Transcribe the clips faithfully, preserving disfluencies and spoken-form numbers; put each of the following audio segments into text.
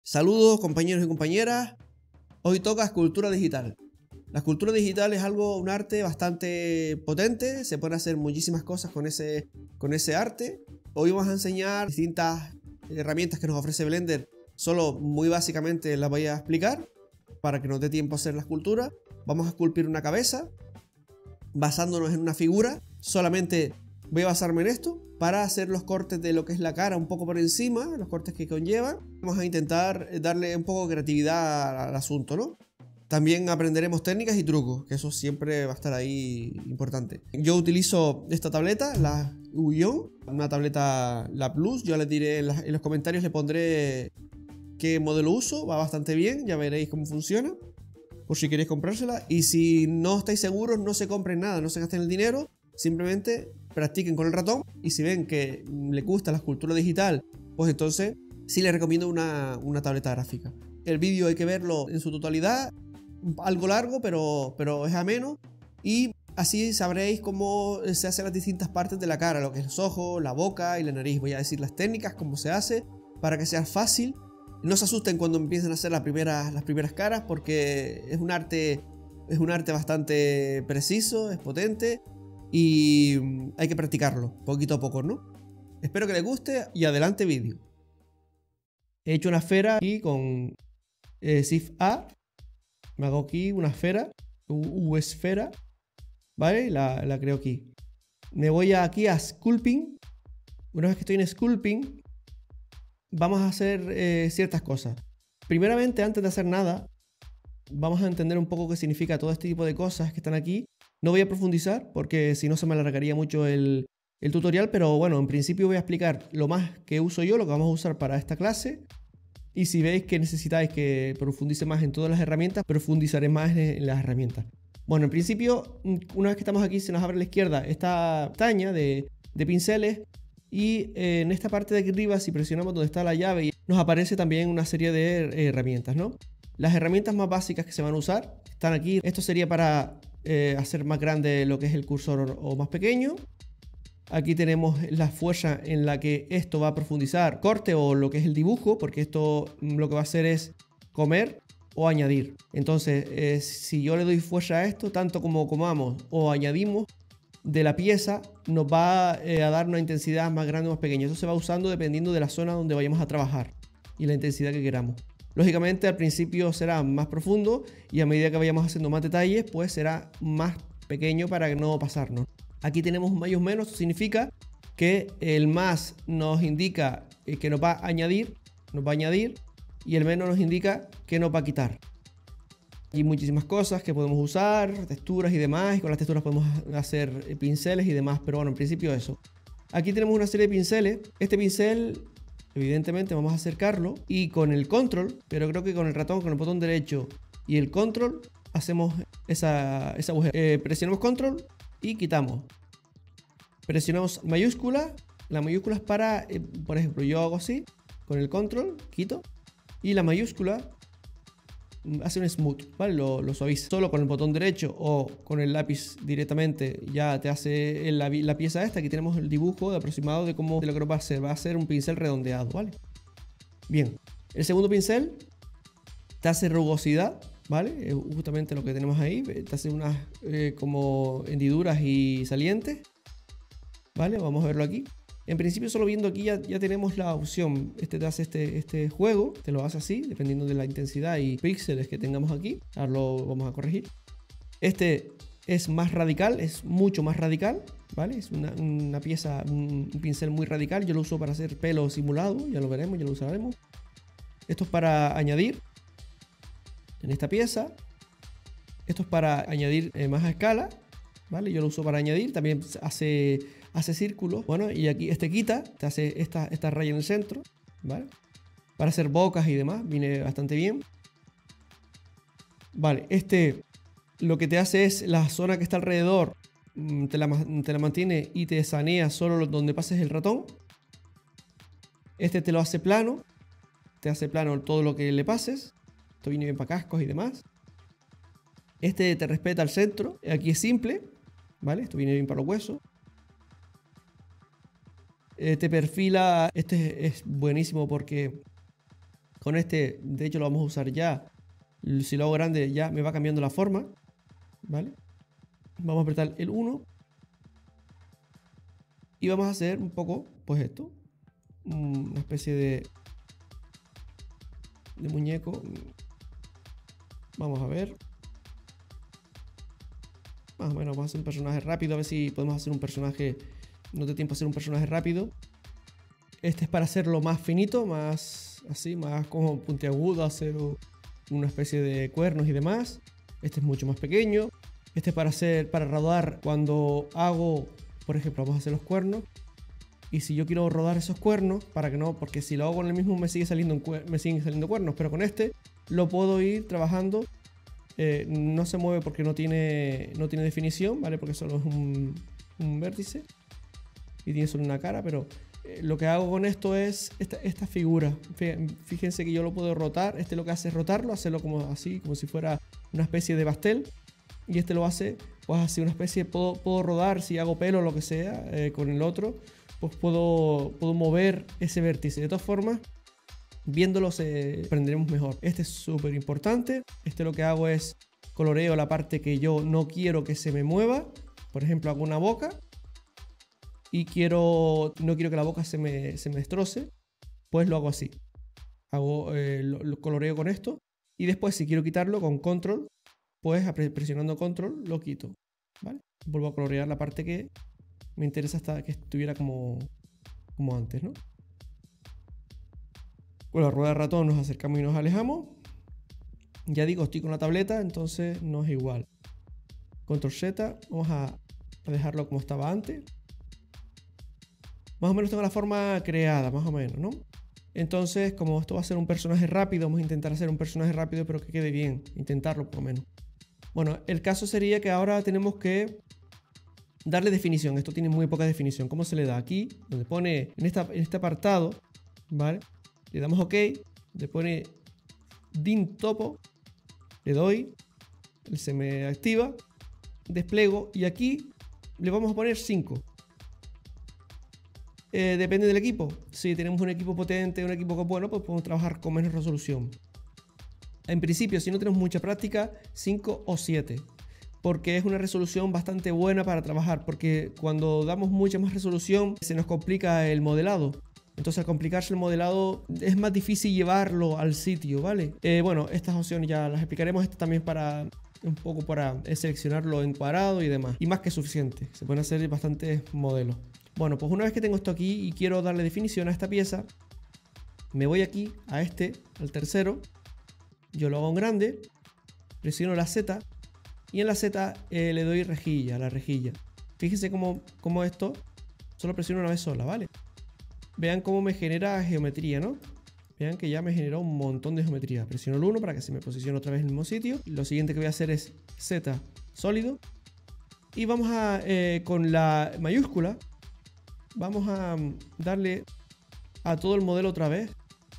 Saludos compañeros y compañeras, hoy toca escultura digital. La escultura digital es algo, un arte bastante potente, se pueden hacer muchísimas cosas con ese, con ese arte. Hoy vamos a enseñar distintas herramientas que nos ofrece Blender, solo muy básicamente las voy a explicar para que nos dé tiempo a hacer la escultura. Vamos a esculpir una cabeza basándonos en una figura, solamente voy a basarme en esto para hacer los cortes de lo que es la cara un poco por encima, los cortes que conllevan. Vamos a intentar darle un poco de creatividad al asunto, ¿no? También aprenderemos técnicas y trucos, que eso siempre va a estar ahí importante. Yo utilizo esta tableta, la Uion, una tableta, la Plus. Yo les diré en, en los comentarios, le pondré qué modelo uso, va bastante bien, ya veréis cómo funciona, por si queréis comprársela. Y si no estáis seguros, no se compren nada, no se gasten el dinero, simplemente practiquen con el ratón, y si ven que les gusta la escultura digital, pues entonces sí les recomiendo una, una tableta gráfica. El vídeo hay que verlo en su totalidad, algo largo, pero, pero es ameno, y así sabréis cómo se hacen las distintas partes de la cara, lo que es los ojos, la boca y la nariz. Voy a decir las técnicas, cómo se hace, para que sea fácil. No se asusten cuando empiecen a hacer las primeras, las primeras caras, porque es un arte, es un arte bastante preciso, es potente, y hay que practicarlo poquito a poco, ¿no? Espero que les guste y adelante vídeo. He hecho una esfera aquí con eh, Shift A. Me hago aquí una esfera, U-esfera, ¿vale? La, la creo aquí. Me voy aquí a Sculpting. Una vez que estoy en Sculpting, vamos a hacer eh, ciertas cosas. Primeramente, antes de hacer nada, vamos a entender un poco qué significa todo este tipo de cosas que están aquí. No voy a profundizar porque si no se me alargaría mucho el, el tutorial, pero bueno, en principio voy a explicar lo más que uso yo, lo que vamos a usar para esta clase. Y si veis que necesitáis que profundice más en todas las herramientas, profundizaré más en, en las herramientas. Bueno, en principio, una vez que estamos aquí, se nos abre a la izquierda esta pestaña de, de pinceles. Y eh, en esta parte de aquí arriba, si presionamos donde está la llave, nos aparece también una serie de eh, herramientas, ¿no? Las herramientas más básicas que se van a usar están aquí. Esto sería para eh, hacer más grande lo que es el cursor o más pequeño. Aquí tenemos la fuerza en la que esto va a profundizar, corte o lo que es el dibujo, porque esto lo que va a hacer es comer o añadir. Entonces, eh, si yo le doy fuerza a esto, tanto como comamos o añadimos de la pieza, nos va eh, a dar una intensidad más grande o más pequeña. Eso se va usando dependiendo de la zona donde vayamos a trabajar y la intensidad que queramos. Lógicamente, al principio será más profundo y a medida que vayamos haciendo más detalles, pues será más pequeño para no pasarnos. Aquí tenemos un más o menos, esto significa que el más nos indica que nos va a añadir, nos va a añadir, y el menos nos indica que nos va a quitar. Hay muchísimas cosas que podemos usar, texturas y demás, y con las texturas podemos hacer pinceles y demás, pero bueno, en principio eso. Aquí tenemos una serie de pinceles. Este pincel, evidentemente vamos a acercarlo, y con el control, pero creo que con el ratón, con el botón derecho y el control, hacemos esa, esa agujero. Eh, presionamos control y quitamos. Presionamos mayúscula. La mayúscula es para, eh, por ejemplo, yo hago así, con el control, quito, y la mayúscula hace un smooth, ¿vale? Lo, lo suaviza. Solo con el botón derecho o con el lápiz directamente ya te hace el, la, la pieza esta. Aquí tenemos el dibujo de aproximado de cómo de lo que va a hacer. Va a ser un pincel redondeado, ¿vale? Bien. El segundo pincel te hace rugosidad, ¿vale? Es justamente lo que tenemos ahí. Te hace unas eh, como hendiduras y salientes, ¿vale? Vamos a verlo aquí. En principio, solo viendo aquí ya, ya tenemos la opción. Este te hace este, este juego, te lo hace así, dependiendo de la intensidad y píxeles que tengamos aquí. Ahora lo vamos a corregir. Este es más radical, es mucho más radical, ¿vale? Es una, una pieza, un, un pincel muy radical. Yo lo uso para hacer pelo simulado, ya lo veremos, ya lo usaremos. Esto es para añadir en esta pieza. Esto es para añadir eh, más a escala, ¿vale? Yo lo uso para añadir, también hace... hace círculos, bueno, y aquí este quita, te hace esta, esta raya en el centro, ¿vale? Para hacer bocas y demás, viene bastante bien. Vale, este lo que te hace es la zona que está alrededor, te la, te la mantiene y te sanea solo donde pases el ratón. Este te lo hace plano, te hace plano todo lo que le pases. Esto viene bien para cascos y demás. Este te respeta el centro, aquí es simple, ¿vale? Esto viene bien para los huesos. Eh, te perfila, este es buenísimo porque Con este, de hecho, lo vamos a usar ya. Si lo hago grande, ya me va cambiando la forma, ¿vale? Vamos a apretar el uno. Y vamos a hacer un poco, pues esto. Una especie de, de muñeco. Vamos a ver. Más o menos vamos a hacer un personaje rápido. A ver si podemos hacer un personaje. No te tiempo a hacer un personaje rápido. Este es para hacerlo más finito, más así, más como puntiagudo, hacer una especie de cuernos y demás. Este es mucho más pequeño. Este es para hacer, para rodar cuando hago, por ejemplo, vamos a hacer los cuernos. Y si yo quiero rodar esos cuernos, para que no, porque si lo hago con el mismo me sigue saliendo, me siguen saliendo cuernos, pero con este lo puedo ir trabajando. Eh, no se mueve porque no tiene, no tiene definición, ¿vale? Porque solo es un, un vértice y tiene solo una cara, pero eh, lo que hago con esto es esta, esta figura. Fíjense que yo lo puedo rotar. Este lo que hace es rotarlo, hacerlo como así, como si fuera una especie de pastel. Y este lo hace, pues así, una especie, puedo, puedo rodar, si hago pelo o lo que sea, eh, con el otro, pues puedo, puedo mover ese vértice. De todas formas, viéndolo se aprenderemos mejor. Este es súper importante. Este lo que hago es coloreo la parte que yo no quiero que se me mueva. Por ejemplo, hago una boca y quiero, no quiero que la boca se me, se me destroce, pues lo hago así. Hago, eh, lo, lo coloreo con esto y después si quiero quitarlo con control, pues presionando control lo quito, ¿vale? Vuelvo a colorear la parte que me interesa hasta que estuviera como, como antes, ¿no? Con la rueda de ratón nos acercamos y nos alejamos. Ya digo, estoy con la tableta, entonces no es igual. Control Z, vamos a, a dejarlo como estaba antes. Más o menos tengo la forma creada, más o menos, ¿no? Entonces, como esto va a ser un personaje rápido, vamos a intentar hacer un personaje rápido, pero que quede bien. Intentarlo por lo menos. Bueno, el caso sería que ahora tenemos que darle definición. Esto tiene muy poca definición. ¿Cómo se le da? Aquí, donde pone, en, esta, en este apartado, ¿vale? Le damos OK, le pone din topo, le doy, se me activa, despliego y aquí le vamos a poner cinco. Eh, depende del equipo. Si tenemos un equipo potente, un equipo bueno, pues podemos trabajar con menos resolución. En principio, si no tenemos mucha práctica, cinco o siete. Porque es una resolución bastante buena para trabajar. Porque cuando damos mucha más resolución, se nos complica el modelado. Entonces, al complicarse el modelado, es más difícil llevarlo al sitio, ¿vale? Eh, bueno, estas opciones ya las explicaremos. Esto también para un poco para seleccionarlo en cuadrado y demás. Y más que suficiente. Se pueden hacer bastantes modelos. Bueno, pues una vez que tengo esto aquí y quiero darle definición a esta pieza, me voy aquí a este, al tercero. Yo lo hago en grande, presiono la Z y en la Z eh, le doy rejilla, la rejilla. Fíjense cómo, cómo esto solo presiono una vez sola, ¿vale? Vean cómo me genera geometría, ¿no? Vean que ya me generó un montón de geometría. Presiono el uno para que se me posicione otra vez en el mismo sitio. Lo siguiente que voy a hacer es Z sólido. Y vamos a, eh, con la mayúscula, vamos a darle a todo el modelo otra vez.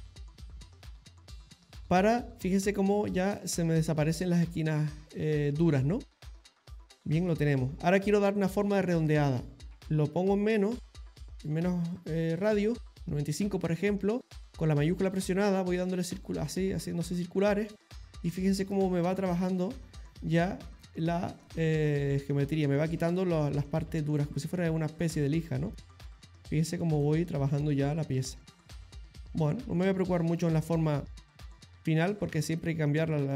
Para, fíjense cómo ya se me desaparecen las esquinas eh, duras, ¿no? Bien, lo tenemos. Ahora quiero dar una forma de redondeada. Lo pongo en menos, en menos eh, radio, noventa y cinco por ejemplo. Con la mayúscula presionada voy dándole círculos así, haciéndose circulares. Y fíjense cómo me va trabajando ya la eh, geometría. Me va quitando lo, las partes duras, como si fuera una especie de lija, ¿no? Fíjense cómo voy trabajando ya la pieza. Bueno, no me voy a preocupar mucho en la forma final porque siempre hay que cambiarla. La...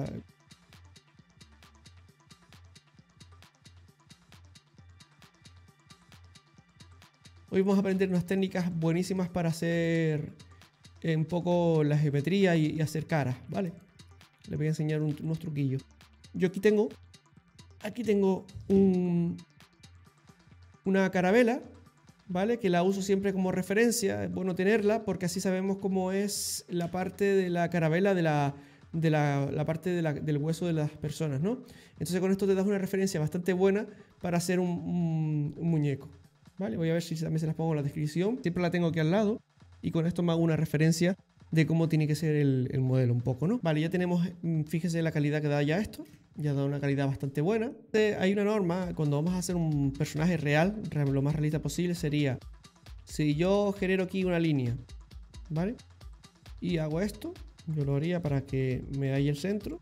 Hoy vamos a aprender unas técnicas buenísimas para hacer un poco la geometría y, y hacer caras, ¿vale? Les voy a enseñar un, unos truquillos. Yo aquí tengo, aquí tengo un, una carabela, ¿vale? Que la uso siempre como referencia. Es bueno tenerla porque así sabemos cómo es la parte de la carabela de la, de la, la parte de la, del hueso de las personas, ¿no? Entonces con esto te das una referencia bastante buena para hacer un, un, un muñeco, ¿vale? Voy a ver si también se las pongo en la descripción. Siempre la tengo aquí al lado y con esto me hago una referencia de cómo tiene que ser el, el modelo un poco, ¿no? Vale, ya tenemos, fíjense la calidad que da ya esto. Ya da una calidad bastante buena. Hay una norma, cuando vamos a hacer un personaje real, lo más realista posible, sería si yo genero aquí una línea, ¿vale? Y hago esto, Yo lo haría para que me haya el centro.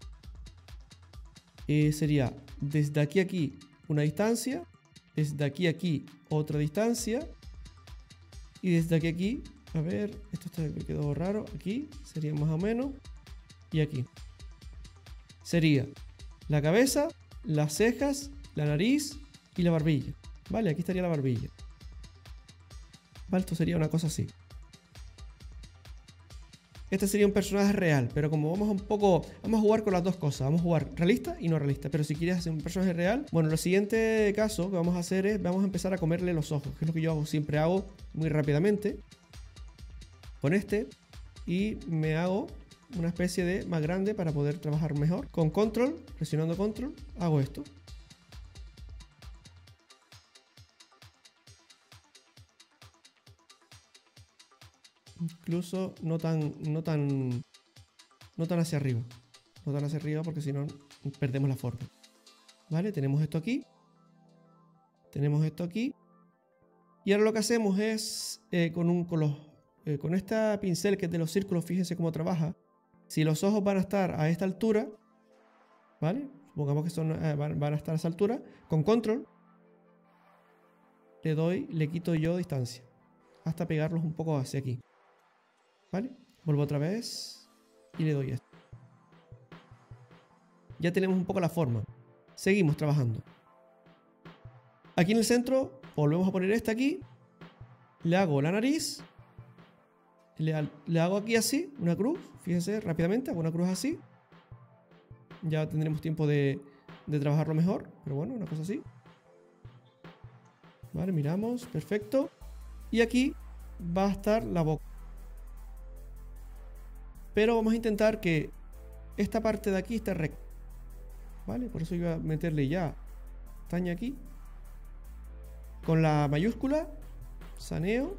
Eh, sería desde aquí a aquí una distancia, desde aquí a aquí otra distancia, y desde aquí a aquí, a ver, esto está, me quedó raro, aquí sería más o menos, y aquí. Sería la cabeza, las cejas, la nariz y la barbilla. Vale, aquí estaría la barbilla. Vale, esto sería una cosa así. Este sería un personaje real, pero como vamos un poco, vamos a jugar con las dos cosas, vamos a jugar realista y no realista, pero si quieres hacer un personaje real, bueno, lo siguiente caso que vamos a hacer es, vamos a empezar a comerle los ojos, que es lo que yo hago, siempre hago muy rápidamente, con este, y me hago una especie de más grande para poder trabajar mejor. Con control, presionando control, hago esto. Incluso no tan, no tan, no tan hacia arriba. No tan hacia arriba porque si no perdemos la forma. Vale, tenemos esto aquí. Tenemos esto aquí. Y ahora lo que hacemos es, eh, con, un, con, los, eh, con esta pincel que es de los círculos, fíjense cómo trabaja. Si los ojos van a estar a esta altura, ¿vale? Supongamos que son, eh, van, van a estar a esa altura. Con control, le doy, le quito yo distancia. Hasta pegarlos un poco hacia aquí. ¿Vale? Vuelvo otra vez y le doy esto. Ya tenemos un poco la forma. Seguimos trabajando. Aquí en el centro volvemos a poner este aquí. Le hago la nariz. Le, le hago aquí así, una cruz. Fíjense rápidamente, hago una cruz así. Ya tendremos tiempo de, de trabajarlo mejor. Pero bueno, una cosa así. Vale, miramos, perfecto. Y aquí va a estar la boca. Pero vamos a intentar que esta parte de aquí esté recta. ¿Vale? Por eso iba a meterle ya pestaña aquí. Con la mayúscula, saneo.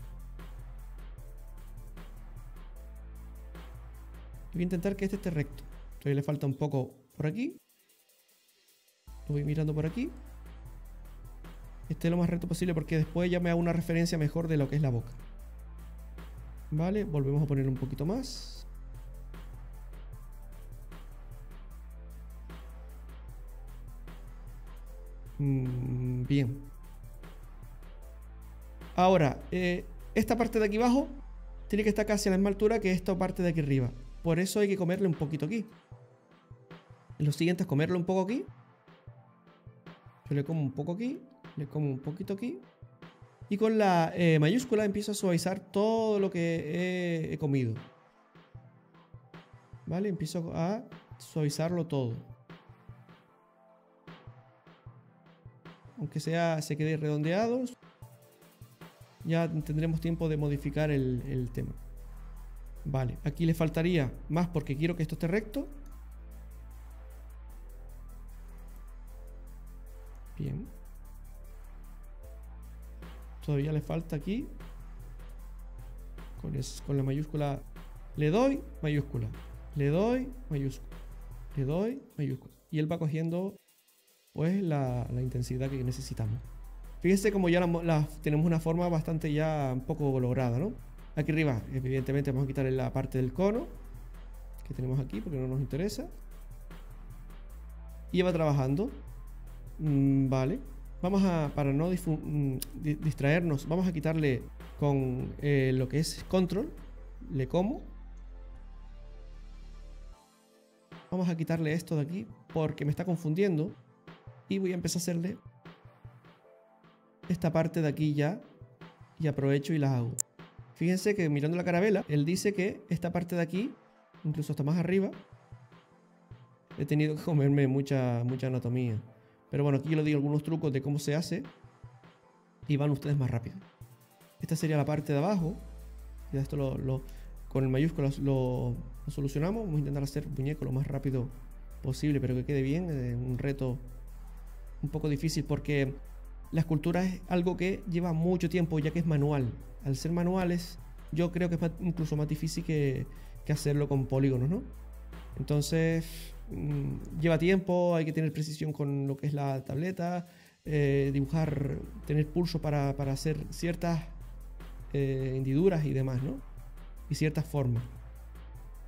Y voy a intentar que este esté recto. Todavía le falta un poco por aquí. Lo voy mirando por aquí. Esté lo más recto posible porque después ya me hago una referencia mejor de lo que es la boca. Vale, volvemos a poner un poquito más. Mm, bien. Ahora, eh, esta parte de aquí abajo tiene que estar casi a la misma altura que esta parte de aquí arriba. Por eso hay que comerle un poquito aquí. Lo siguiente es comerle un poco aquí. Yo le como un poco aquí. Le como un poquito aquí. Y con la eh, mayúscula empiezo a suavizar todo lo que he, he comido. ¿Vale? Empiezo a suavizarlo todo. Aunque sea, se quede redondeados. Ya tendremos tiempo de modificar el, el tema. Vale, aquí le faltaría más porque quiero que esto esté recto. Bien. Todavía le falta aquí. Con, es, con la mayúscula le doy mayúscula. Le doy mayúscula. Le doy mayúscula. Y él va cogiendo pues la, la intensidad que necesitamos. Fíjense como ya la, la, tenemos una forma bastante ya un poco lograda, ¿no? Aquí arriba, evidentemente, vamos a quitarle la parte del cono que tenemos aquí porque no nos interesa. Y va trabajando. Mm, vale. Vamos a, para no distraernos, vamos a quitarle con eh, lo que es control. Le como. Vamos a quitarle esto de aquí porque me está confundiendo. Y voy a empezar a hacerle esta parte de aquí ya. Y aprovecho y la hago. Fíjense que mirando la carabela, él dice que esta parte de aquí, incluso hasta más arriba, he tenido que comerme mucha, mucha anatomía. Pero bueno, aquí yo les digo algunos trucos de cómo se hace y van ustedes más rápido. Esta sería la parte de abajo. Ya esto lo, lo, con el mayúscula lo, lo solucionamos. Vamos a intentar hacer el muñeco lo más rápido posible, pero que quede bien. Es un reto un poco difícil porque la escultura es algo que lleva mucho tiempo, ya que es manual. Al ser manuales, yo creo que es más, incluso más difícil que, que hacerlo con polígonos, ¿no? Entonces, mmm, lleva tiempo, hay que tener precisión con lo que es la tableta, eh, dibujar, tener pulso para, para hacer ciertas eh, hendiduras y demás, ¿no? Y ciertas formas.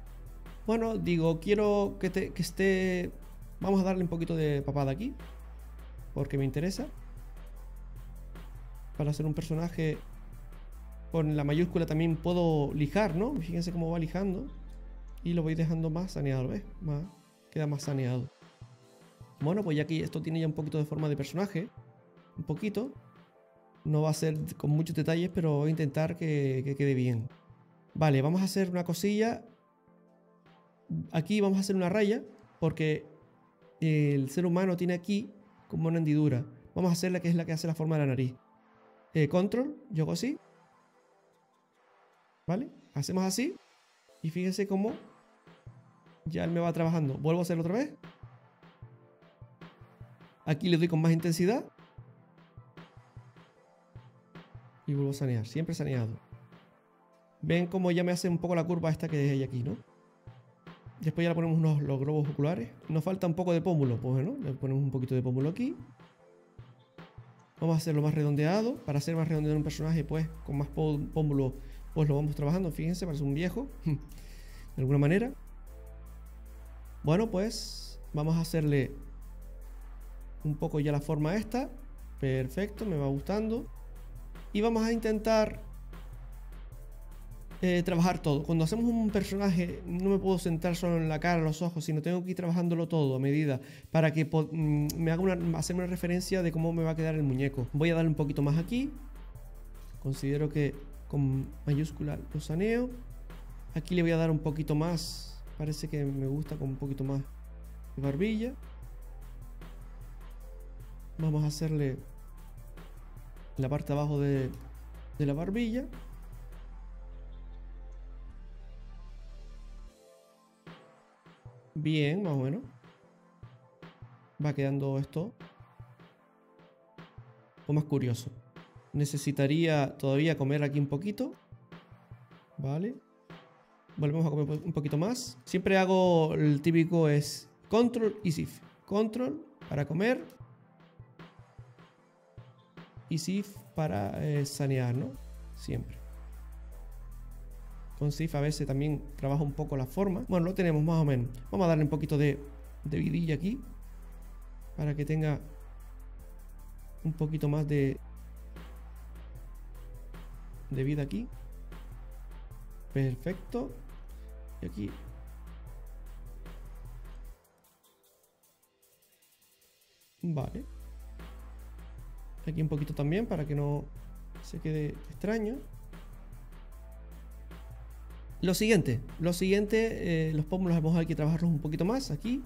Bueno, digo, quiero que, te, que esté... Vamos a darle un poquito de papada aquí, porque me interesa. Para hacer un personaje con la mayúscula también puedo lijar, ¿no? Fíjense cómo va lijando. Y lo voy dejando más saneado, ¿ves? Más, queda más saneado. Bueno, pues ya aquí esto tiene ya un poquito de forma de personaje. Un poquito. No va a ser con muchos detalles, pero voy a intentar que, que quede bien. Vale, vamos a hacer una cosilla. Aquí vamos a hacer una raya, porque el ser humano tiene aquí como una hendidura. Vamos a hacerla, que es la que hace la forma de la nariz. Eh, control, yo hago así. ¿Vale? Hacemos así. Y fíjense cómo ya él me va trabajando. Vuelvo a hacerlo otra vez. Aquí le doy con más intensidad. Y vuelvo a sanear. Siempre saneado. Ven cómo ya me hace un poco la curva esta que hay aquí, ¿no? Después ya le ponemos unos, los globos oculares. Nos falta un poco de pómulo. Pues bueno, le ponemos un poquito de pómulo aquí. Vamos a hacerlo más redondeado. Para hacer más redondeado un personaje, pues con más pómulo, pues lo vamos trabajando. Fíjense, parece un viejo. De alguna manera. Bueno, pues vamos a hacerle un poco ya la forma esta. Perfecto, me va gustando. Y vamos a intentar eh, trabajar todo. Cuando hacemos un personaje no me puedo centrar solo en la cara, los ojos, sino tengo que ir trabajándolo todo a medida para que me haga una, hacerme una referencia de cómo me va a quedar el muñeco. Voy a darle un poquito más aquí. Considero que con mayúscula lo saneo. Aquí le voy a dar un poquito más. Parece que me gusta con un poquito más de barbilla. Vamos a hacerle la parte de abajo de, de la barbilla. Bien, más o menos. Va quedando esto un poco más curioso. Necesitaría todavía comer aquí un poquito. Vale. Volvemos a comer un poquito más. Siempre hago el típico es Control y Shift. Control para comer. Y Shift para eh, sanear, ¿no? Siempre. Con Shift a veces también trabajo un poco la forma. Bueno, lo tenemos más o menos. Vamos a darle un poquito de, de vidilla aquí. Para que tenga un poquito más de, de vida aquí. Perfecto. Y aquí. Vale. Aquí un poquito también para que no se quede extraño. Lo siguiente. Lo siguiente, eh, los pómulos vamos a que trabajarlos un poquito más aquí.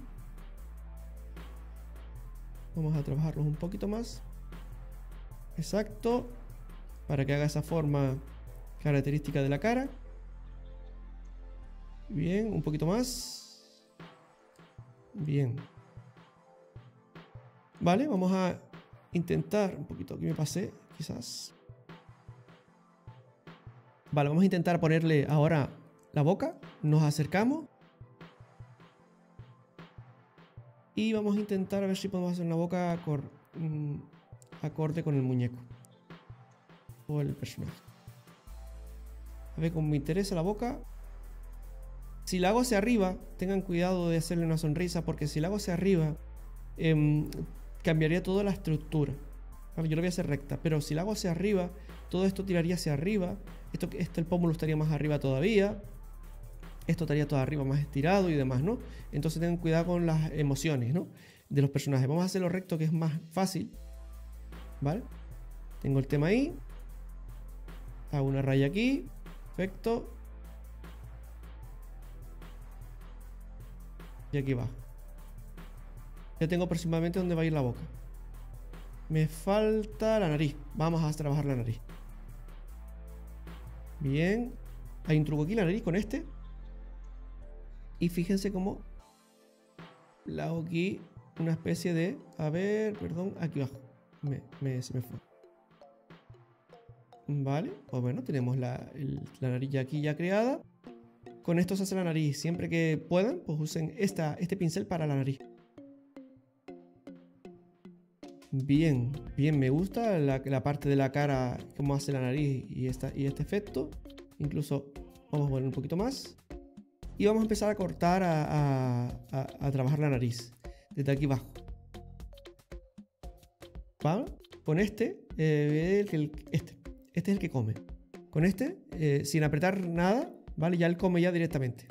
Vamos a trabajarlos un poquito más. Exacto. Para que haga esa forma característica de la cara. Bien, un poquito más. Bien. Vale, vamos a intentar un poquito, aquí me pasé, quizás. Vale, vamos a intentar ponerle ahora la boca. Nos acercamos. Y vamos a intentar a ver si podemos hacer una boca acor mm, acorde con el muñeco. O el personaje. A ver cómo me interesa la boca. Si la hago hacia arriba, tengan cuidado de hacerle una sonrisa, porque si la hago hacia arriba, eh, cambiaría toda la estructura. Vale, yo lo voy a hacer recta, pero si la hago hacia arriba, todo esto tiraría hacia arriba. Esto, esto el pómulo estaría más arriba todavía. Esto estaría todo arriba más estirado y demás, ¿no? Entonces tengan cuidado con las emociones, ¿no? De los personajes. Vamos a hacerlo recto, que es más fácil. ¿Vale? Tengo el tema ahí. Hago una raya aquí. Perfecto. Y aquí va. Ya tengo aproximadamente dónde va a ir la boca. Me falta la nariz. Vamos a trabajar la nariz. Bien. Hay un truco aquí, la nariz con este. Y fíjense cómo la hago aquí una especie de... A ver, perdón, aquí abajo. Me, me, se me fue. Vale, pues bueno, tenemos la, el, la nariz ya aquí ya creada. Con esto se hace la nariz. Siempre que puedan, pues usen esta, este pincel para la nariz. Bien, bien, me gusta la, la parte de la cara, cómo hace la nariz y, esta, y este efecto. Incluso vamos a poner un poquito más. Y vamos a empezar a cortar, a, a, a, a trabajar la nariz. Desde aquí abajo. ¿Vale? Con este, eh, el, este, este es el que come. Con este, eh, sin apretar nada, ¿vale? Ya él come ya directamente.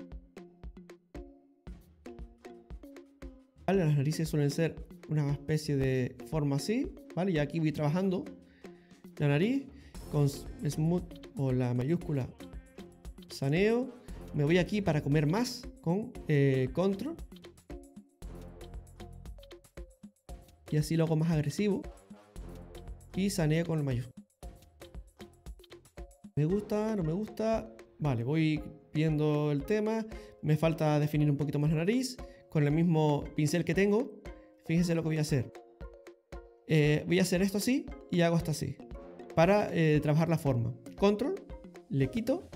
¿Vale? Las narices suelen ser una especie de forma así, ¿vale? Y aquí voy trabajando la nariz con smooth o la mayúscula saneo. Me voy aquí para comer más con eh, control. Y así lo hago más agresivo. Y saneo con el mayúscula. Me gusta, no me gusta. Vale, voy viendo el tema. Me falta definir un poquito más la nariz. Con el mismo pincel que tengo. Fíjense lo que voy a hacer. Eh, voy a hacer esto así y hago esto así. Para eh, trabajar la forma. Control, le quito.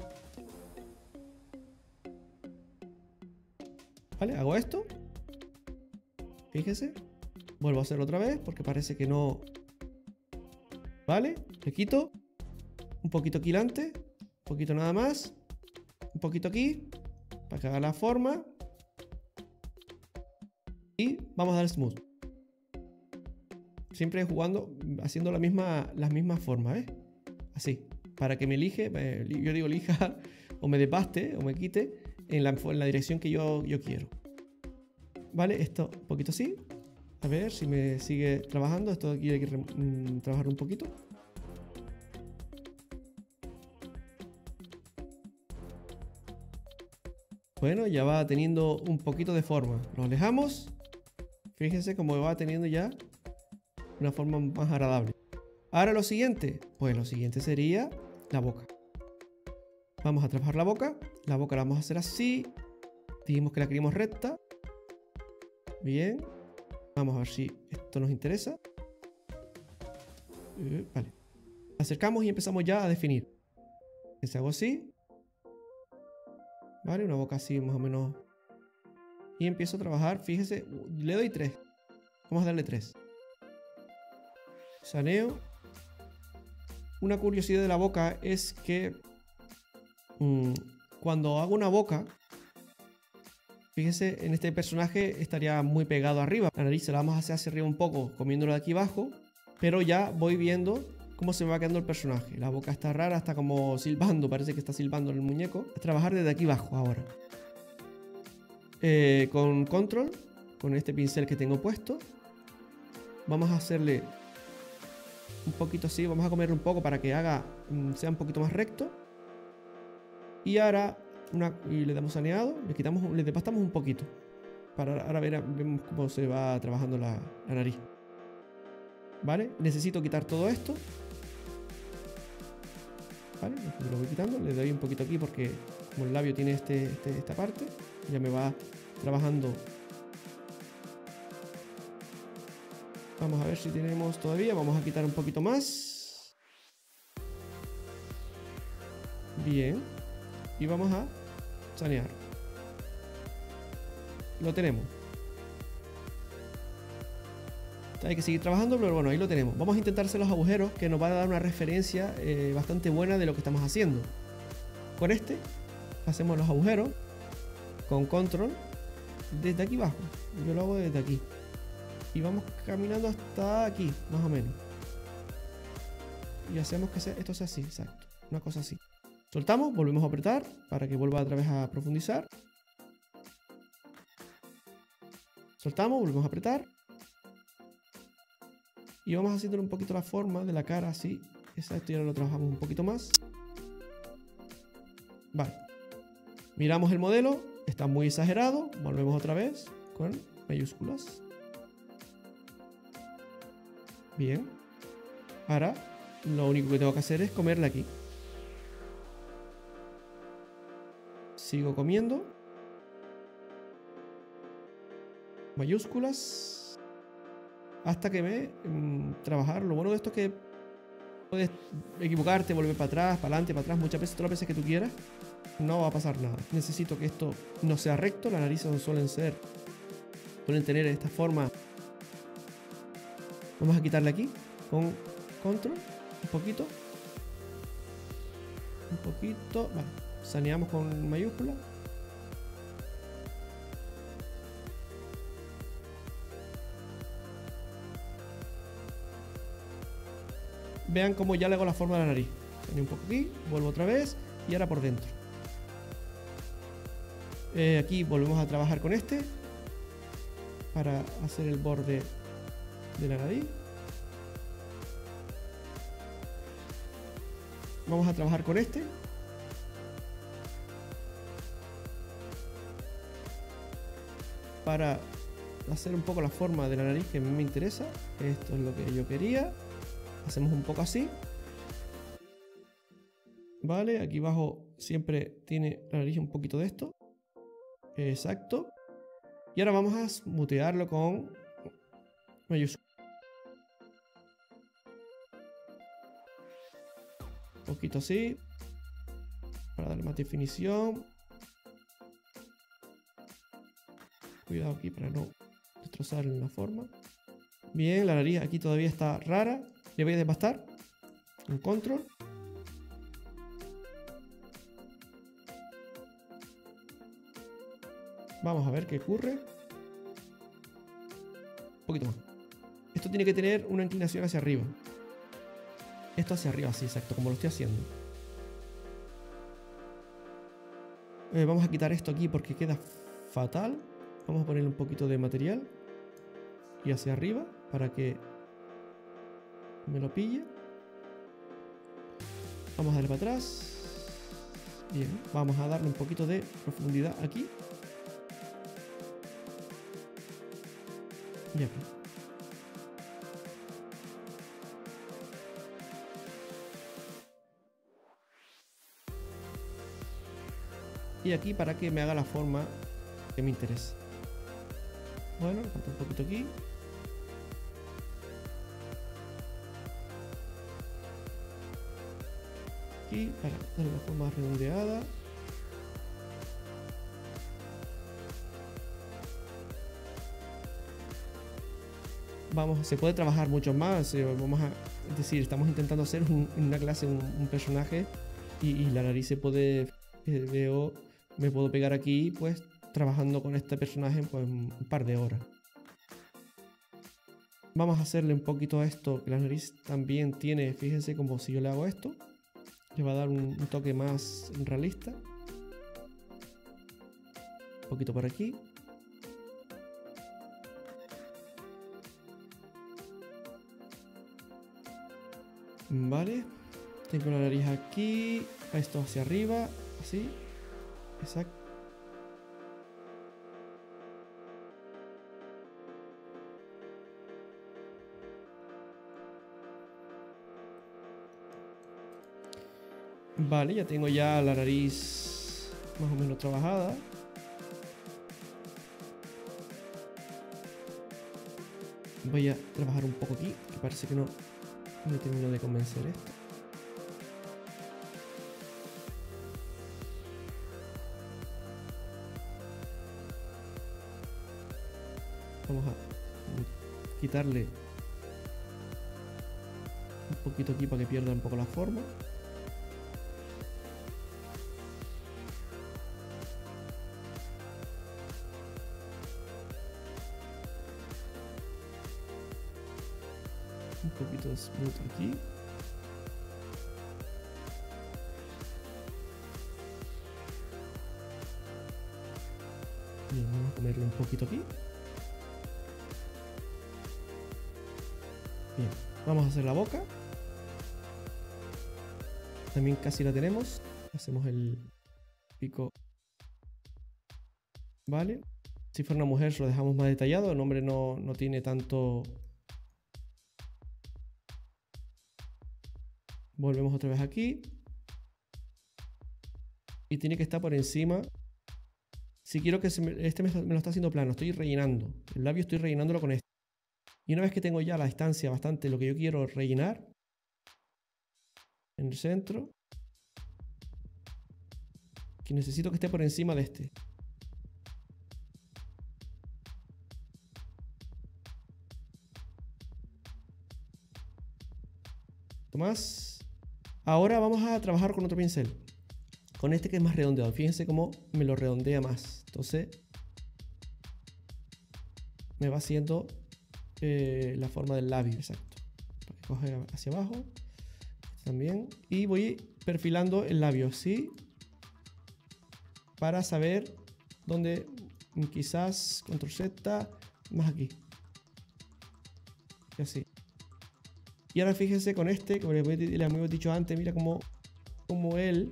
Vale, hago esto. Fíjense. Vuelvo a hacerlo otra vez porque parece que no... Vale, le quito. Un poquito aquí delante. Un poquito nada más. Un poquito aquí. Para que haga la forma. Y vamos a dar smooth. Siempre jugando, haciendo la misma, las mismas formas, ¿ves? Así. Para que me elige, yo digo elija, o me desbaste, o me quite en la, en la dirección que yo, yo quiero. Vale, esto un poquito así. A ver si me sigue trabajando. Esto aquí hay que mm, trabajar un poquito. Bueno, ya va teniendo un poquito de forma. Lo alejamos. Fíjense cómo va teniendo ya una forma más agradable. Ahora lo siguiente. Pues lo siguiente sería la boca. Vamos a trabajar la boca. La boca la vamos a hacer así. Dijimos que la queríamos recta. Bien. Vamos a ver si esto nos interesa. Eh, vale. Acercamos y empezamos ya a definir. Se hago así. Vale, una boca así más o menos. Y empiezo a trabajar. Fíjese, le doy tres. Vamos a darle tres. Saneo. Una curiosidad de la boca es que mmm, cuando hago una boca, fíjense, en este personaje estaría muy pegado arriba. La nariz se la vamos a hacer hacia arriba un poco, comiéndolo de aquí abajo. Pero ya voy viendo cómo se me va quedando el personaje. La boca está rara, está como silbando, parece que está silbando el muñeco. Es trabajar desde aquí abajo ahora. Eh, con control, con este pincel que tengo puesto, vamos a hacerle un poquito así, vamos a comer un poco para que haga, sea un poquito más recto. Y ahora una, y le damos saneado, le quitamos, le despastamos un poquito. Para ahora ver, vemos cómo se va trabajando la, la nariz. Vale, necesito quitar todo esto. Vale, lo voy quitando, le doy un poquito aquí porque como el labio tiene este, este, esta parte, ya me va trabajando. Vamos a ver si tenemos todavía, vamos a quitar un poquito más. Bien. Y vamos a sanear. Lo tenemos. Hay que seguir trabajando, pero bueno, ahí lo tenemos. Vamos a intentar hacer los agujeros, que nos va a dar una referencia eh, bastante buena de lo que estamos haciendo. Con este hacemos los agujeros con control desde aquí abajo. Yo lo hago desde aquí y vamos caminando hasta aquí, más o menos, y hacemos que sea, esto sea así, exacto, una cosa así. Soltamos, volvemos a apretar para que vuelva otra vez a profundizar. Soltamos, volvemos a apretar. Y vamos haciéndole un poquito la forma de la cara así. Exacto, ya lo trabajamos un poquito más. Vale. Miramos el modelo. Está muy exagerado. Volvemos otra vez con mayúsculas. Bien. Ahora lo único que tengo que hacer es comerle aquí. Sigo comiendo. Mayúsculas. Hasta que me mmm, trabajar. Lo bueno de esto es que puedes equivocarte, volver para atrás, para adelante, para atrás, muchas veces, todas las veces que tú quieras. No va a pasar nada. Necesito que esto no sea recto. Las narices suelen ser, suelen tener esta forma. Vamos a quitarle aquí con control, un poquito, un poquito. Vale, saneamos con mayúscula. vean cómo ya le hago la forma de la nariz. Pongo un poco aquí, vuelvo otra vez y ahora por dentro. Eh, aquí volvemos a trabajar con este para hacer el borde de la nariz. Vamos a trabajar con este. Para hacer un poco la forma de la nariz que a mí me interesa. Esto es lo que yo quería. Hacemos un poco así. Vale, aquí abajo siempre tiene la nariz un poquito de esto. Exacto. Y ahora vamos a mutearlo con mayúscula. Un poquito así. Para darle más definición. Cuidado aquí para no destrozar la forma. Bien, la nariz aquí todavía está rara. Le voy a desbastar. Un control. Vamos a ver qué ocurre. Un poquito más. Esto tiene que tener una inclinación hacia arriba. Esto hacia arriba, sí, exacto, como lo estoy haciendo. Eh, vamos a quitar esto aquí porque queda fatal. Vamos a ponerle un poquito de material. Y hacia arriba para que me lo pille. Vamos a darle para atrás. Bien, vamos a darle un poquito de profundidad aquí. Y aquí. Y aquí para que me haga la forma que me interesa. Bueno, le falta un poquito aquí. Aquí para darle una forma redondeada. Vamos, se puede trabajar mucho más. Vamos a, es decir, estamos intentando hacer un, una clase, un, un personaje y, y la nariz se puede, eh, veo, me puedo pegar aquí, pues trabajando con este personaje pues un par de horas. Vamos a hacerle un poquito a esto, que la nariz también tiene, fíjense como si yo le hago esto, le va a dar un, un toque más realista. Un poquito por aquí. Vale, tengo la nariz aquí, esto hacia arriba, así, exacto. Vale, ya tengo ya la nariz más o menos trabajada. Voy a trabajar un poco aquí, que parece que no me termino de convencer esto. Vamos a quitarle un poquito aquí para que pierda un poco la forma. Un poquito de smooth aquí. Bien, vamos a ponerle un poquito aquí. Bien, vamos a hacer la boca. También casi la tenemos. Hacemos el pico. Vale. Si fuera una mujer lo dejamos más detallado. El hombre no, no tiene tanto. Volvemos otra vez aquí. Y tiene que estar por encima. Si quiero que se me, este me, me lo está haciendo plano, estoy rellenando. El labio estoy rellenándolo con este. Y una vez que tengo ya la distancia bastante lo que yo quiero rellenar. En el centro. Que necesito que esté por encima de este. Más. Ahora vamos a trabajar con otro pincel. Con este que es más redondeado. Fíjense cómo me lo redondea más. Entonces me va haciendo eh, la forma del labio. Exacto. Coge hacia abajo. También. Y voy perfilando el labio, ¿sí? Para saber dónde, quizás, control Z, más aquí. Y así. Y ahora fíjense con este, como les había dicho antes, mira cómo, cómo él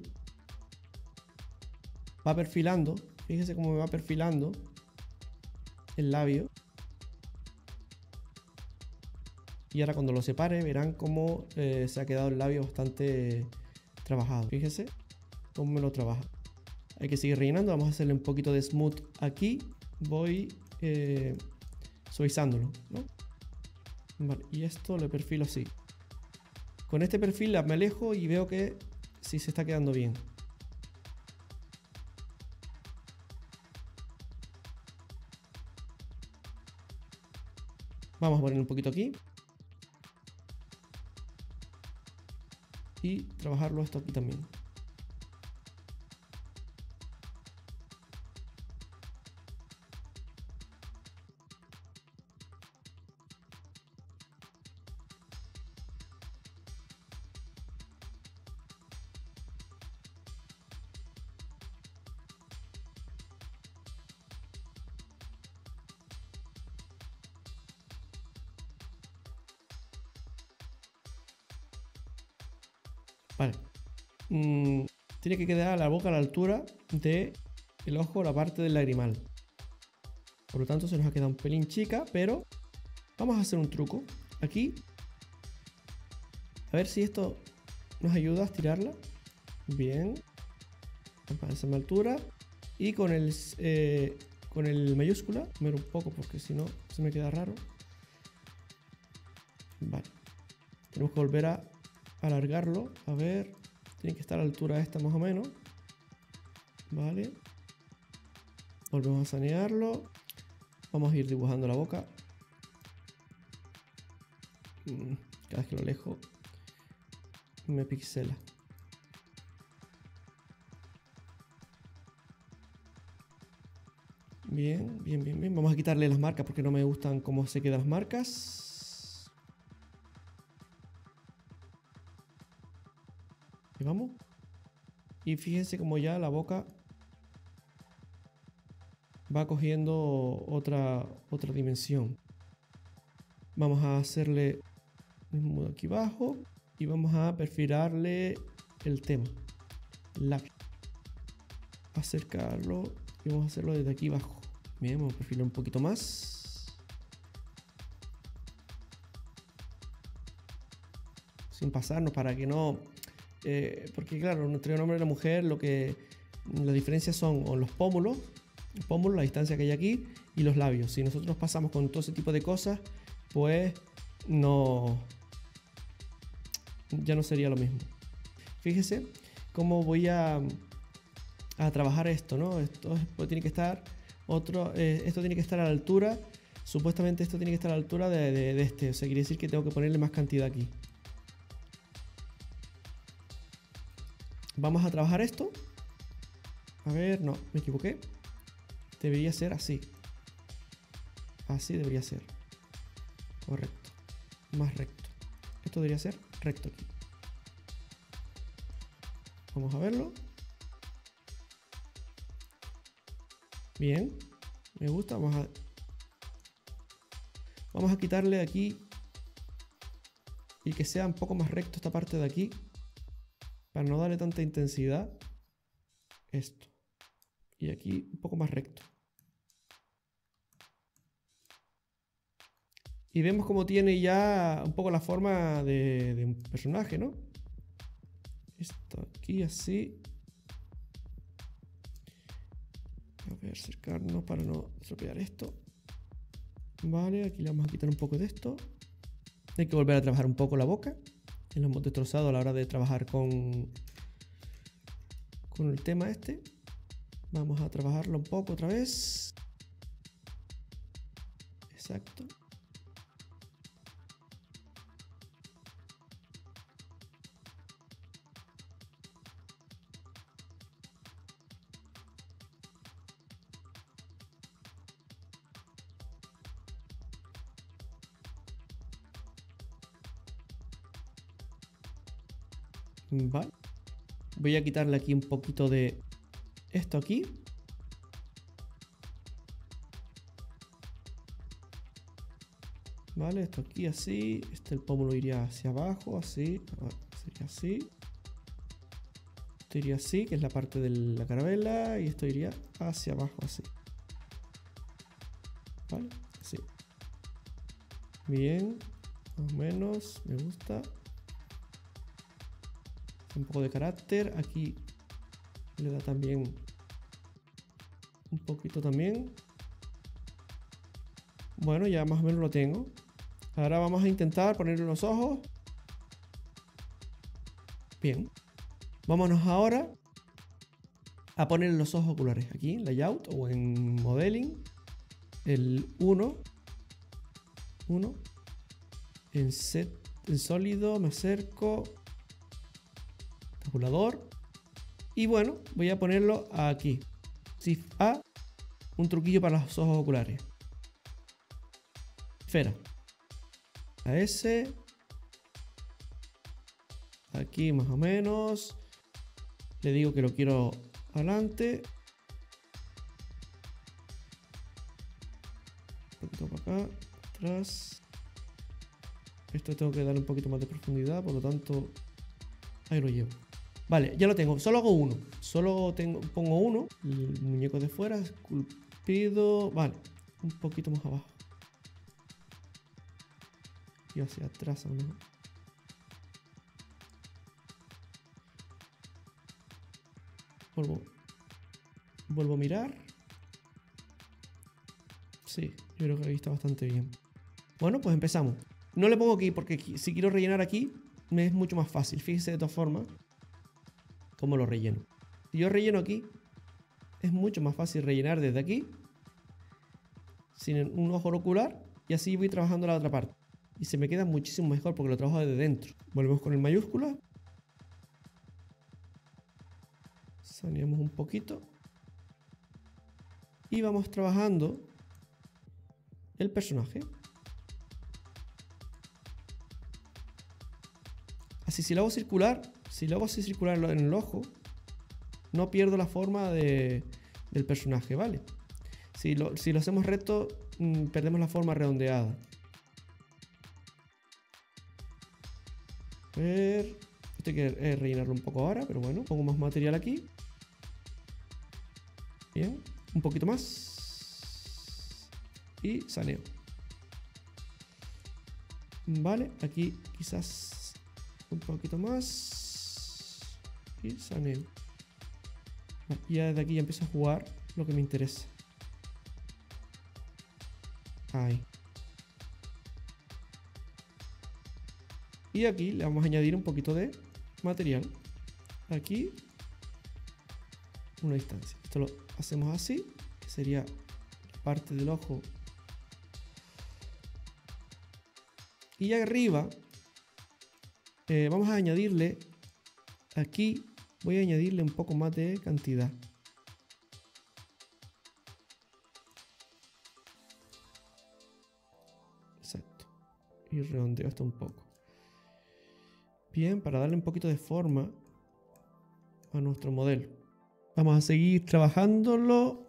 va perfilando. Fíjense cómo me va perfilando el labio. Y ahora cuando lo separe verán cómo eh, se ha quedado el labio bastante trabajado. Fíjense cómo me lo trabaja. Hay que seguir rellenando. Vamos a hacerle un poquito de smooth aquí. Voy eh, suavizándolo, ¿no? Vale, y esto le perfilo así. Con este perfil me alejo y veo que sí se está quedando bien. Vamos a poner un poquito aquí. Y trabajarlo esto aquí también. Vale. Mm, tiene que quedar la boca a la altura del ojo, la parte del lagrimal. Por lo tanto se nos ha quedado un pelín chica, pero vamos a hacer un truco. Aquí. A ver si esto nos ayuda a estirarla. Bien. A esa altura. Y con el, eh, con el mayúscula, mero un poco porque si no se me queda raro. Vale. Tenemos que volver a alargarlo. A ver. Tiene que estar a la altura esta más o menos. Vale. Volvemos a sanearlo. Vamos a ir dibujando la boca. Cada vez que lo alejo me pixela. Bien, bien, bien, bien. Vamos a quitarle las marcas porque no me gustan cómo se quedan las marcas. Y vamos. Y fíjense como ya la boca va cogiendo otra, otra dimensión. Vamos a hacerle mismo aquí abajo y vamos a perfilarle el tema, el labio. Acercarlo y vamos a hacerlo desde aquí abajo. Bien, vamos a perfilar un poquito más. Sin pasarnos para que no... Eh, porque claro, entre el hombre y la mujer lo que... Las diferencias son o los pómulos, el pómulo, la distancia que hay aquí, y los labios. Si nosotros nos pasamos con todo ese tipo de cosas, pues no... ya no sería lo mismo. Fíjese cómo voy a... a trabajar esto, ¿no? Esto tiene que estar otro, eh, esto tiene que estar a la altura, supuestamente esto tiene que estar a la altura de, de, de este, o sea, quiere decir que tengo que ponerle más cantidad aquí. Vamos a trabajar esto. A ver, no, me equivoqué. Debería ser así. Así debería ser. Correcto. Más recto. Esto debería ser recto aquí. Vamos a verlo. Bien, me gusta. Vamos a, vamos a quitarle aquí y que sea un poco más recto esta parte de aquí para no darle tanta intensidad. Esto. Y aquí un poco más recto. Y vemos como tiene ya un poco la forma de, de un personaje, ¿no? Esto aquí así. A ver, acercarnos para no estropear esto. Vale, aquí le vamos a quitar un poco de esto. Hay que volver a trabajar un poco la boca. Que lo hemos destrozado a la hora de trabajar con, con el tema este. Vamos a trabajarlo un poco otra vez. Exacto. Vale. Voy a quitarle aquí un poquito de esto aquí. Vale, esto aquí así. Este el pómulo iría hacia abajo, así. Sería así. Esto iría así, que es la parte de la carabela. Y esto iría hacia abajo, así. Vale, así. Bien. Más o menos. Me gusta. Un poco de carácter. Aquí le da también un poquito también. Bueno, ya más o menos lo tengo. Ahora vamos a intentar ponerle los ojos. Bien. Vámonos ahora a poner los ojos oculares. Aquí en Layout o en Modeling. El uno. uno. En, set, en sólido me acerco. Tabulador. Y bueno, voy a ponerlo aquí. Shift A. Un truquillo para los ojos oculares. Esfera. A ese. Aquí más o menos. Le digo que lo quiero adelante. Un poquito para acá. Atrás. Esto tengo que darle un poquito más de profundidad. Por lo tanto, ahí lo llevo. Vale, ya lo tengo. Solo hago uno. Solo tengo, pongo uno. El muñeco de fuera. Esculpido. Vale. Un poquito más abajo. Y hacia atrás, ¿no? Vuelvo. Vuelvo a mirar. Sí, yo creo que ahí está bastante bien. Bueno, pues empezamos. No le pongo aquí porque si quiero rellenar aquí me es mucho más fácil. Fíjese de todas formas cómo lo relleno. Si yo relleno aquí, es mucho más fácil rellenar desde aquí sin un ojo ocular y así voy trabajando la otra parte. Y se me queda muchísimo mejor porque lo trabajo desde dentro. Volvemos con el mayúscula. Saneamos un poquito. Y vamos trabajando el personaje. Así, si lo hago circular, si lo hago así circular en el ojo, no pierdo la forma de, del personaje, ¿vale? Si lo, si lo hacemos recto, mmm, perdemos la forma redondeada. A ver, esto hay que eh, rellenarlo un poco ahora, pero bueno, pongo más material aquí. Bien, un poquito más. Y saneo. Vale, aquí quizás un poquito más. Y saneo. Vale, y ya desde aquí ya empiezo a jugar lo que me interesa. Ahí. Y aquí le vamos a añadir un poquito de material. Aquí una distancia. Esto lo hacemos así, que sería la parte del ojo. Y arriba eh, vamos a añadirle, aquí voy a añadirle un poco más de cantidad. Exacto. Y redondeo esto un poco. Bien, para darle un poquito de forma a nuestro modelo. Vamos a seguir trabajándolo.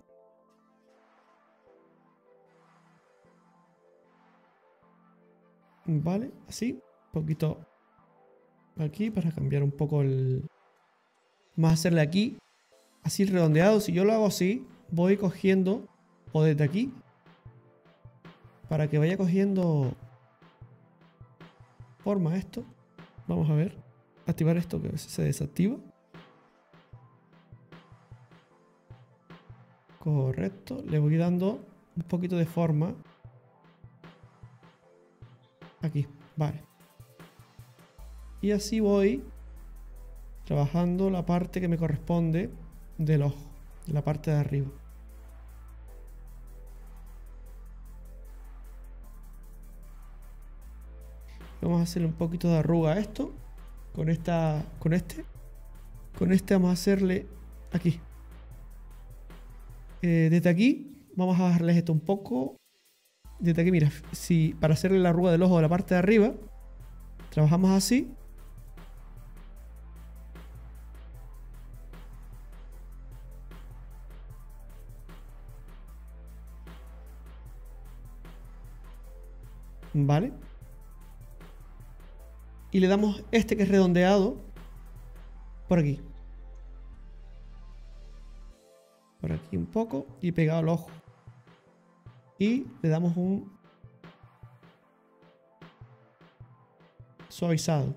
Vale, así. Un poquito aquí para cambiar un poco el... Vamos a hacerle aquí, así redondeado. Si yo lo hago así, voy cogiendo, o desde aquí, para que vaya cogiendo forma a esto. Vamos a ver. Activar esto que a veces se desactiva. Correcto. Le voy dando un poquito de forma. Aquí. Vale. Y así voy trabajando la parte que me corresponde del ojo. La parte de arriba. Vamos a hacerle un poquito de arruga a esto. Con esta. Con este. Con este vamos a hacerle aquí. Eh, desde aquí. Vamos a bajarles esto un poco. Desde aquí, mira. Si para hacerle la arruga del ojo de la parte de arriba. Trabajamos así. ¿Vale? Y le damos este que es redondeado por aquí. Por aquí un poco y pegado al ojo. Y le damos un suavizado.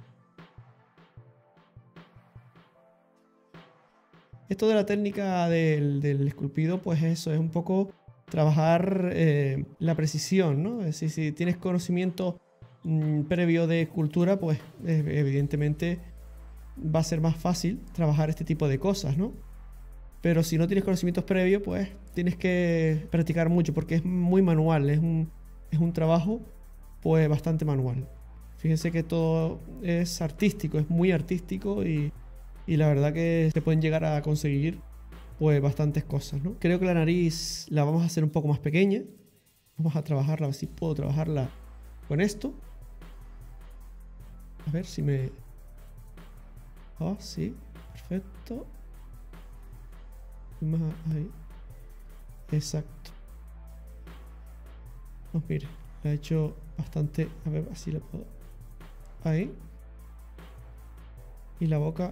Esto de la técnica del, del esculpido, pues eso, es un poco trabajar eh, la precisión, ¿no? Es decir, si tienes conocimiento mmm, previo de escultura, pues eh, evidentemente va a ser más fácil trabajar este tipo de cosas, ¿no? Pero si no tienes conocimientos previos, pues tienes que practicar mucho porque es muy manual, es un, es un trabajo pues bastante manual. Fíjense que todo es artístico, es muy artístico y, y la verdad que se pueden llegar a conseguir pues bastantes cosas, ¿no? Creo que la nariz la vamos a hacer un poco más pequeña. Vamos a trabajarla, a ver si puedo trabajarla con esto. A ver si me... Oh, sí, perfecto. Más ahí. Exacto. Pues mire, la he hecho bastante. A ver, así la puedo. Ahí. Y la boca.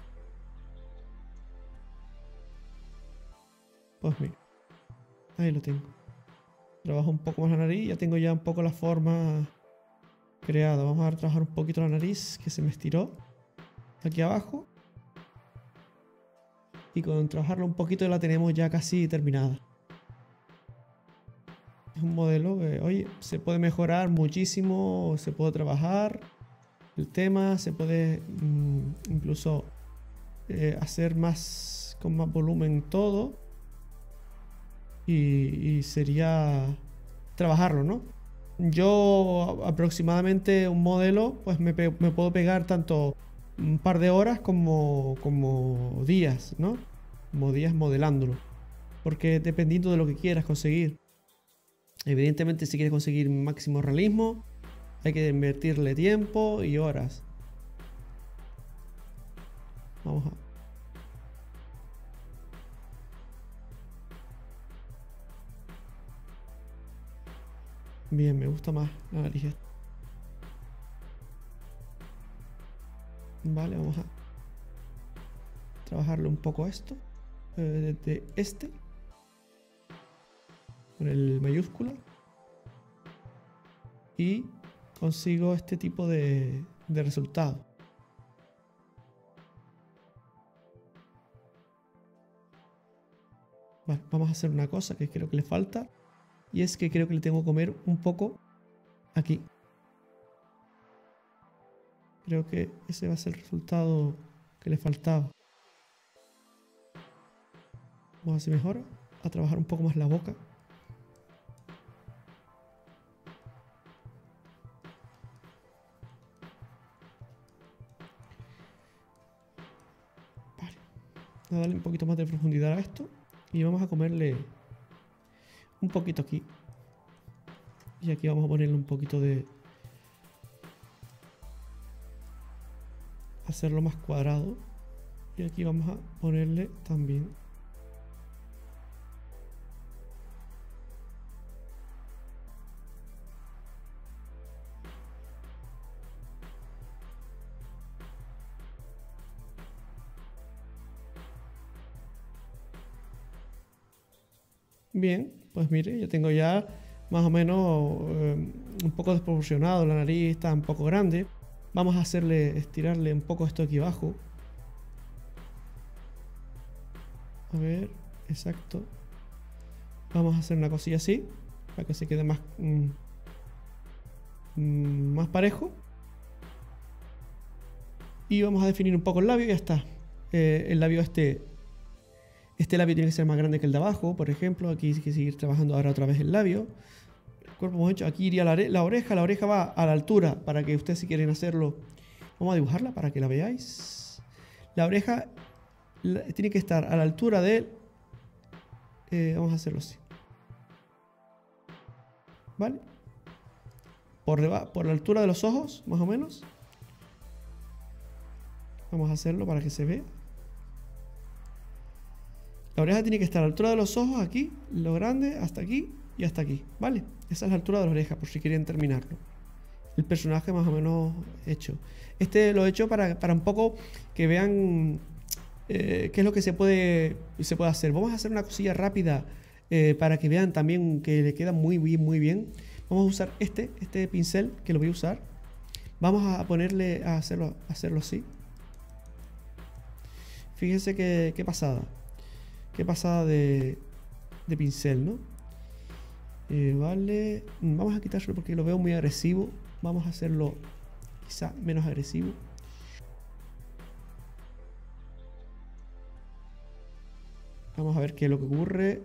Pues mira. Ahí lo tengo. Trabajo un poco más la nariz. Ya tengo ya un poco la forma creada. Vamos a trabajar un poquito la nariz que se me estiró. Aquí abajo. Y con trabajarlo un poquito ya la tenemos ya casi terminada. Es un modelo que, oye, se puede mejorar muchísimo, se puede trabajar el tema, se puede mmm, incluso eh, hacer más, con más volumen todo. Y, y sería trabajarlo, ¿no? Yo aproximadamente un modelo, pues me, me puedo pegar tanto un par de horas como, como días, ¿no? Como días modelándolo. Porque dependiendo de lo que quieras conseguir. Evidentemente si quieres conseguir máximo realismo, hay que invertirle tiempo y horas. Vamos a... Bien, me gusta más la nariz. Vale, vamos a trabajarle un poco esto. Eh, desde este. Con el mayúscula. Y consigo este tipo de, de resultado. Vale, vamos a hacer una cosa que creo que le falta. Y es que creo que le tengo que comer un poco aquí. Creo que ese va a ser el resultado que le faltaba. Vamos a hacer mejor. A trabajar un poco más la boca. Vale. Vamos a darle un poquito más de profundidad a esto. Y vamos a comerle un poquito aquí. Y aquí vamos a ponerle un poquito de... hacerlo más cuadrado. Y aquí vamos a ponerle también. Bien, pues mire, ya tengo ya más o menos eh, un poco desproporcionado. La nariz está un poco grande. Vamos a hacerle, estirarle un poco esto aquí abajo. A ver, exacto. Vamos a hacer una cosilla así, para que se quede más, mm, mm, más parejo. Y vamos a definir un poco el labio y ya está. Eh, el labio este, este labio tiene que ser más grande que el de abajo, por ejemplo. Aquí hay que seguir trabajando ahora otra vez el labio. El cuerpo hemos hecho, aquí iría la, la oreja. La oreja va a la altura, para que ustedes si quieren hacerlo. Vamos a dibujarla para que la veáis. La oreja la, tiene que estar a la altura de... Eh, vamos a hacerlo así. ¿Vale? Por, por la altura de los ojos, más o menos. Vamos a hacerlo para que se vea. La oreja tiene que estar a la altura de los ojos, aquí, lo grande, hasta aquí. y hasta aquí, ¿vale? Esa es la altura de la oreja, por si quieren terminarlo. El personaje más o menos hecho. Este lo he hecho para, para un poco que vean eh, qué es lo que se puede, se puede hacer. Vamos a hacer una cosilla rápida eh, para que vean también que le queda muy bien, muy bien. Vamos a usar este, este pincel que lo voy a usar. Vamos a ponerle a hacerlo, a hacerlo así. Fíjense qué, qué pasada. Qué pasada de, de pincel, ¿no? Eh, vale. Vamos a quitárselo porque lo veo muy agresivo. Vamos a hacerlo quizá menos agresivo. Vamos a ver qué es lo que ocurre.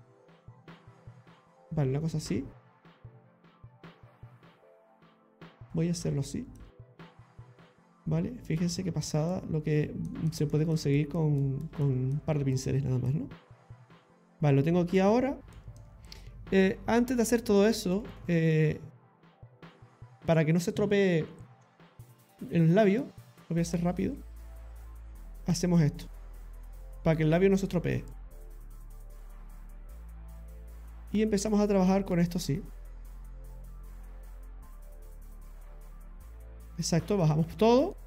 Vale, una cosa así. Voy a hacerlo así. Vale, fíjense qué pasada lo que se puede conseguir con, con un par de pinceles nada más, ¿no? Vale, lo tengo aquí ahora. Eh, antes de hacer todo eso, eh, para que no se estropee el labio, lo voy a hacer rápido. Hacemos esto, para que el labio no se estropee. Y empezamos a trabajar con esto así. Exacto, bajamos todo.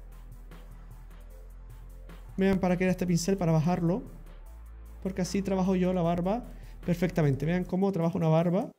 Vean para qué era este pincel, para bajarlo. Porque así trabajo yo la barba perfectamente. Vean cómo trabajo una barba.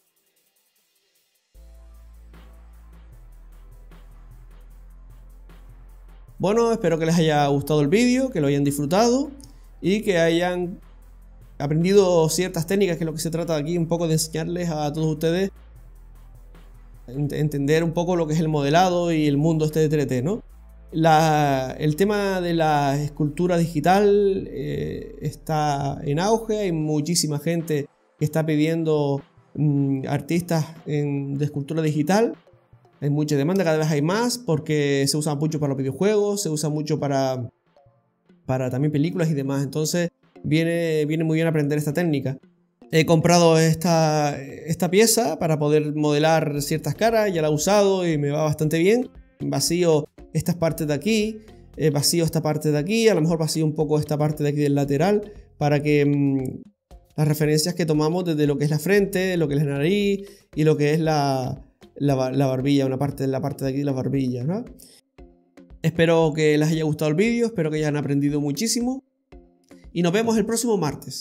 Bueno, espero que les haya gustado el vídeo, que lo hayan disfrutado y que hayan aprendido ciertas técnicas, que es lo que se trata aquí, un poco de enseñarles a todos ustedes entender un poco lo que es el modelado y el mundo este de tres D, ¿no? La, el tema de la escultura digital eh, está en auge, hay muchísima gente que está pidiendo mm, artistas en, de escultura digital. Hay mucha demanda, cada vez hay más porque se usa mucho para los videojuegos, se usa mucho para, para también películas y demás. Entonces viene, viene muy bien aprender esta técnica. He comprado esta, esta pieza para poder modelar ciertas caras, ya la he usado y me va bastante bien. Vacío estas partes de aquí, eh, vacío esta parte de aquí, a lo mejor vacío un poco esta parte de aquí del lateral para que mmm, las referencias que tomamos desde lo que es la frente, lo que es la nariz y lo que es la, la, la barbilla, una parte de la parte de aquí de la barbilla, ¿no? Espero que les haya gustado el vídeo, espero que hayan aprendido muchísimo y nos vemos el próximo martes.